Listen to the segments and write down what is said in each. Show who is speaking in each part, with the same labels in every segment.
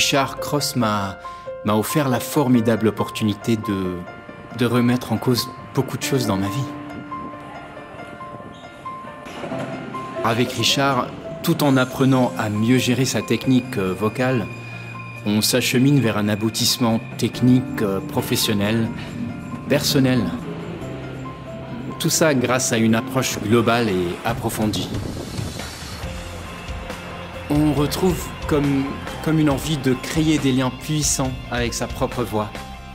Speaker 1: Richard Cross m'a offert la formidable opportunité de remettre en cause beaucoup de choses dans ma vie. Avec Richard, tout en apprenant à mieux gérer sa technique vocale, on s'achemine vers un aboutissement technique, professionnel, personnel. Tout ça grâce à une approche globale et approfondie. On retrouve comme une envie de créer des liens puissants avec sa propre voix.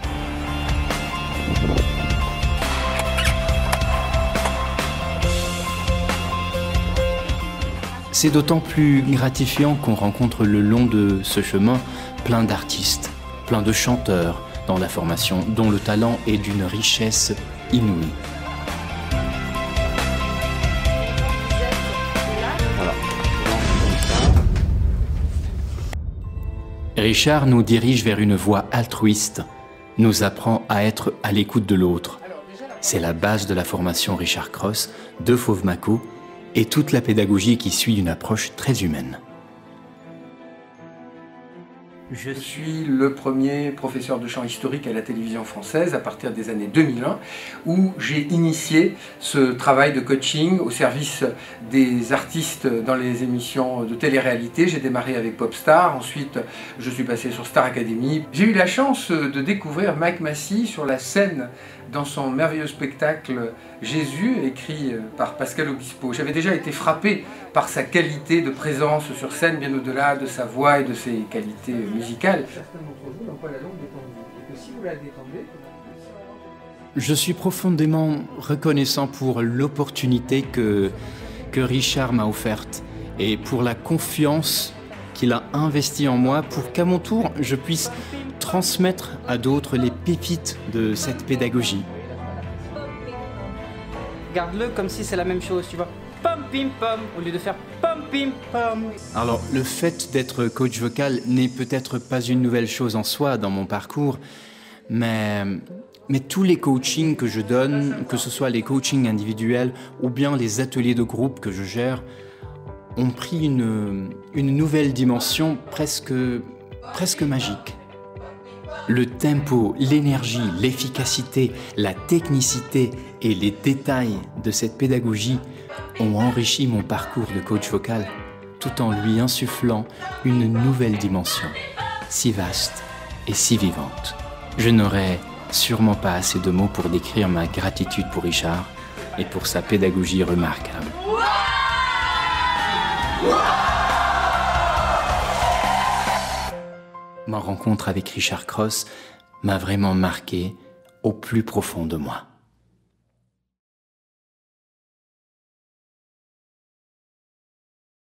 Speaker 1: C'est d'autant plus gratifiant qu'on rencontre le long de ce chemin plein d'artistes, plein de chanteurs dans la formation dont le talent est d'une richesse inouïe. Richard nous dirige vers une voie altruiste, nous apprend à être à l'écoute de l'autre. C'est la base de la formation Richard Cross de Fauve Macou et toute la pédagogie qui suit une approche très humaine.
Speaker 2: Je suis le premier professeur de chant historique à la télévision française à partir des années 2001, où j'ai initié ce travail de coaching au service des artistes dans les émissions de télé-réalité. J'ai démarré avec Popstar, ensuite je suis passé sur Star Academy. J'ai eu la chance de découvrir Mike Massey sur la scène dans son merveilleux spectacle Jésus, écrit par Pascal Obispo. J'avais déjà été frappé par sa qualité de présence sur scène, bien au-delà de sa voix et de ses qualités musicales.
Speaker 1: Je suis profondément reconnaissant pour l'opportunité que Richard m'a offerte et pour la confiance qu'il a investie en moi pour qu'à mon tour, je puisse transmettre à d'autres les pépites de cette pédagogie.
Speaker 3: Garde-le comme si c'est la même chose, tu vois. Pom pim pom au lieu de faire pom pim pom.
Speaker 1: Alors, le fait d'être coach vocal n'est peut-être pas une nouvelle chose en soi dans mon parcours, mais tous les coachings que je donne, que ce soit les coachings individuels ou bien les ateliers de groupe que je gère, ont pris une nouvelle dimension presque magique. Le tempo, l'énergie, l'efficacité, la technicité et les détails de cette pédagogie ont enrichi mon parcours de coach vocal tout en lui insufflant une nouvelle dimension, si vaste et si vivante. Je n'aurai sûrement pas assez de mots pour décrire ma gratitude pour Richard et pour sa pédagogie remarquable. Ma rencontre avec Richard Cross m'a vraiment marqué au plus profond de moi.